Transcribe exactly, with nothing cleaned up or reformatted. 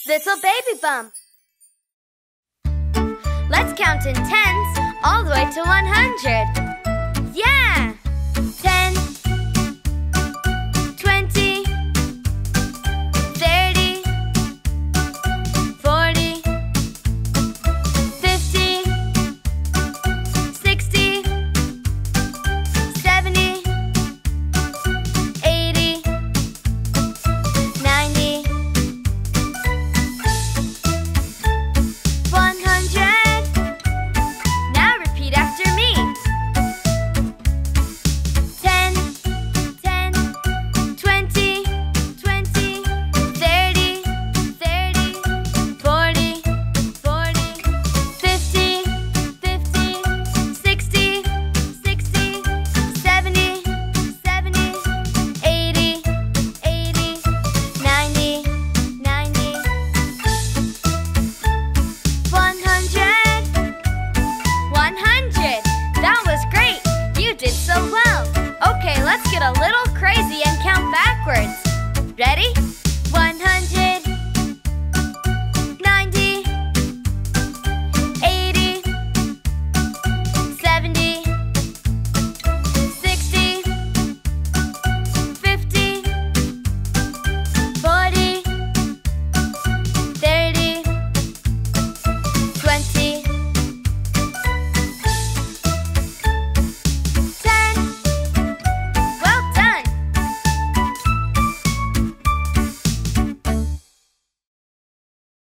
little baby bump. Let's count in tens all the way to one hundred. Yeah! ten, twenty, thirty, forty, fifty, sixty, seventy, eighty, ninety, one hundred. Now repeat after me. ten, ten, twenty, twenty, thirty, thirty, forty, forty, fifty, fifty, sixty, sixty, seventy, seventy, eighty, eighty, ninety, ninety, one hundred. one hundred. That was great. You did so well. Okay, let's get a little